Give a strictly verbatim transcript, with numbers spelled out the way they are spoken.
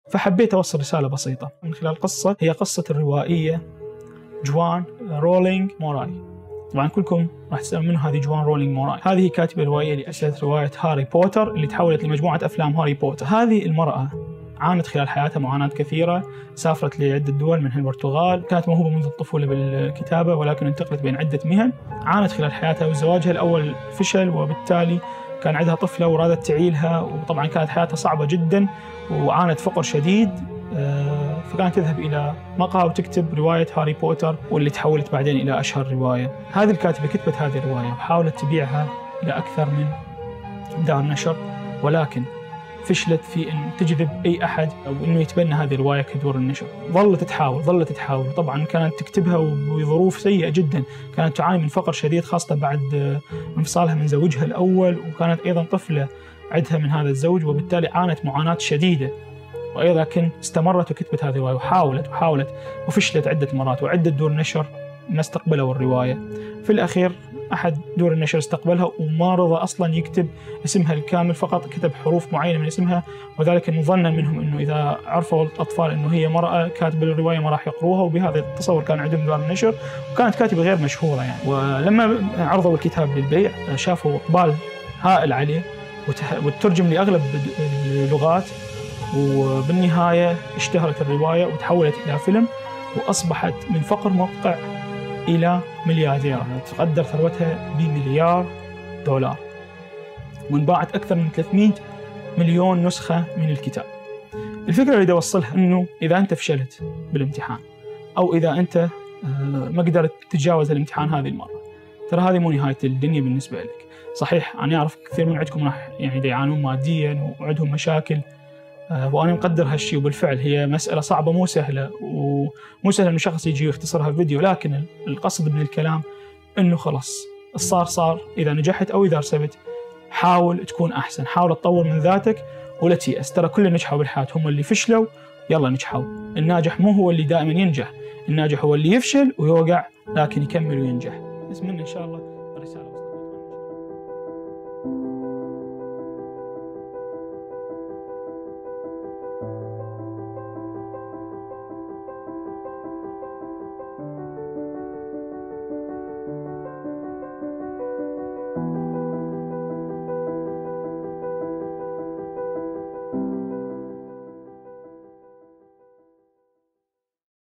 فحبيت أوصل رسالة بسيطة من خلال قصة، هي قصة الروائية جوان رولينغ موراي. طبعا كلكم راح تسألون منو هذه جوان رولينغ موراي. هذه كاتبة روائية لأسست رواية هاري بوتر اللي تحولت لمجموعة أفلام هاري بوتر. هذه المرأة عانت خلال حياتها معاناة كثيرة، سافرت لعدة دول منها البرتغال، كانت موهوبة منذ الطفولة بالكتابة ولكن انتقلت بين عدة مهن. عانت خلال حياتها وزواجها الأول فشل، وبالتالي كان عندها طفلة ورادت تعيلها، وطبعا كانت حياتها صعبة جدا وعانت فقر شديد، فكانت تذهب إلى مقهى وتكتب رواية هاري بوتر واللي تحولت بعدين إلى أشهر رواية. هذه الكاتبة كتبت هذه الرواية وحاولت تبيعها إلى أكثر من دار نشر، ولكن فشلت في أن تجذب أي أحد أو أنه يتبنى هذه الرواية كدور النشر. ظلت تحاول ظلت تحاول طبعا كانت تكتبها بظروف سيئة جدا، كانت تعاني من فقر شديد خاصة بعد انفصالها من زوجها الأول، وكانت أيضا طفلة عندها من هذا الزوج، وبالتالي عانت معاناة شديدة. وأيضا كن استمرت وكتبت هذه الرواية وحاولت وحاولت وفشلت عدة مرات، وعدة دور نشر ما استقبلوا الرواية. في الأخير أحد دور النشر استقبلها وما رضى أصلا يكتب اسمها الكامل، فقط كتب حروف معينة من اسمها، وذلك إنه ظنا منهم إنه إذا عرفوا الأطفال إنه هي مرأة كاتبة الرواية ما راح يقروها، وبهذا التصور كان عندهم دار النشر، وكانت كاتبة غير مشهورة يعني. ولما عرضوا الكتاب للبيع شافوا إقبال هائل عليه وترجم لأغلب اللغات، وبالنهاية اشتهرت الرواية وتحولت إلى فيلم، وأصبحت من فقر مدقع إلى ملياردير، تقدر ثروتها بمليار دولار، وانباعت أكثر من ثلاثمئة مليون نسخة من الكتاب. الفكرة اللي بدي أوصلها إنه إذا أنت فشلت بالامتحان أو إذا أنت ما قدرت تتجاوز الامتحان هذه المرة، ترى هذه مو نهاية الدنيا بالنسبة لك. صحيح أنا أعرف كثير من عندكم راح يعني يعانون ماديا وعندهم مشاكل، وأنا مقدر هالشي، وبالفعل هي مسألة صعبة مو سهلة، ومو سهل إنه شخص يجي ويختصرها في فيديو، لكن القصد من الكلام إنه خلص الصار صار. إذا نجحت أو إذا رسبت حاول تكون أحسن، حاول تطور من ذاتك ولا تيأس. ترى كل اللي نجحوا بالحياة هم اللي فشلوا يلا نجحوا. الناجح مو هو اللي دائما ينجح، الناجح هو اللي يفشل ويوقع لكن يكمل وينجح. أتمنى إن شاء الله